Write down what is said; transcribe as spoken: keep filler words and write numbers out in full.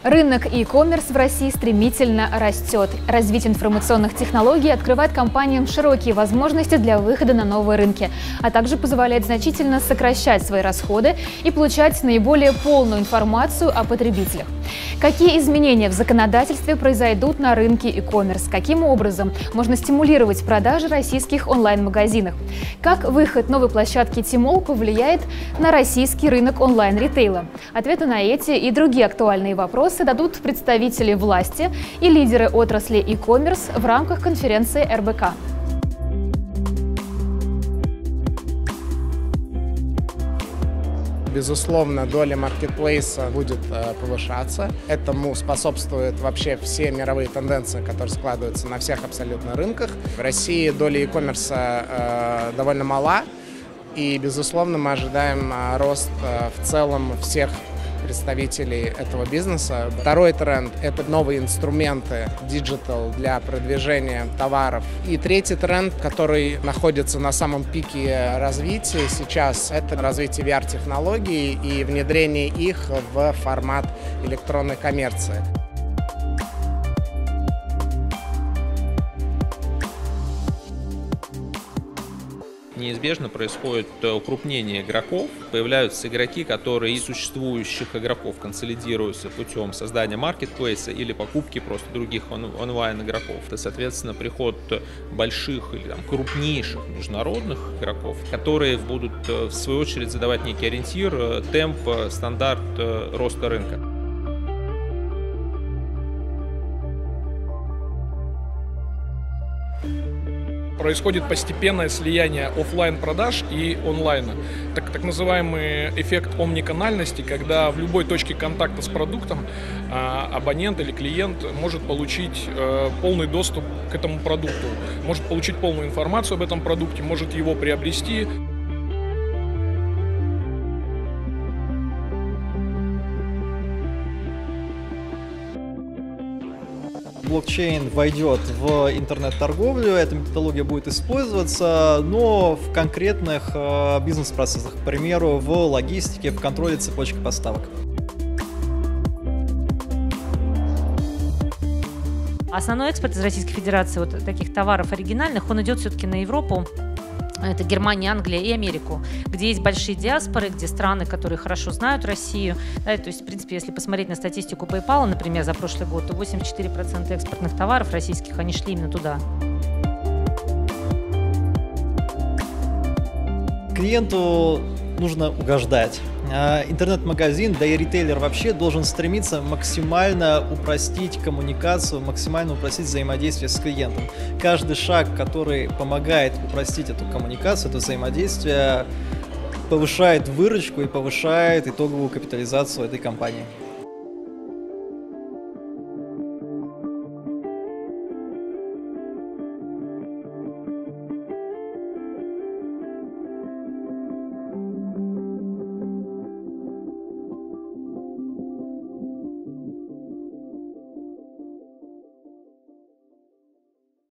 Рынок e-commerce в России стремительно растет. Развитие информационных технологий открывает компаниям широкие возможности для выхода на новые рынки, а также позволяет значительно сокращать свои расходы и получать наиболее полную информацию о потребителях. Какие изменения в законодательстве произойдут на рынке e-commerce? Каким образом можно стимулировать продажи российских онлайн-магазинах? Как выход новой площадки Тимол повлияет на российский рынок онлайн-ритейла? Ответы на эти и другие актуальные вопросы дадут представители власти и лидеры отрасли e-commerce в рамках конференции эр бэ ка. Безусловно, доля маркетплейса будет э, повышаться. Этому способствуют вообще все мировые тенденции, которые складываются на всех абсолютно рынках. В России доля e-commerce э, довольно мала, и, безусловно, мы ожидаем э, рост э, в целом всех представителей этого бизнеса. Второй тренд – это новые инструменты диджитал для продвижения товаров. И третий тренд, который находится на самом пике развития сейчас, это развитие ви ар-технологий и внедрение их в формат электронной коммерции. Неизбежно происходит укрупнение игроков, появляются игроки, которые из существующих игроков консолидируются путем создания маркетплейса или покупки просто других он онлайн-игроков. Это, соответственно, приход больших или там, крупнейших международных игроков, которые будут в свою очередь задавать некий ориентир, темп, стандарт роста рынка. Происходит постепенное слияние офлайн-продаж и онлайна. Так, так называемый эффект омниканальности, когда в любой точке контакта с продуктом а, абонент или клиент может получить а, полный доступ к этому продукту, может получить полную информацию об этом продукте, может его приобрести. Блокчейн войдет в интернет-торговлю, эта методология будет использоваться, но в конкретных э, бизнес-процессах, к примеру, в логистике, в контроле цепочки поставок. Основной экспорт из Российской Федерации вот таких товаров оригинальных, он идет все-таки на Европу. Это Германия, Англия и Америку, где есть большие диаспоры, где страны, которые хорошо знают Россию. Да, то есть, в принципе, если посмотреть на статистику PayPal, например, за прошлый год, то восемьдесят четыре процента экспортных товаров российских, они шли именно туда. Клиенту нужно угождать. Интернет-магазин, да и ритейлер вообще должен стремиться максимально упростить коммуникацию, максимально упростить взаимодействие с клиентом. Каждый шаг, который помогает упростить эту коммуникацию, это взаимодействие, повышает выручку и повышает итоговую капитализацию этой компании.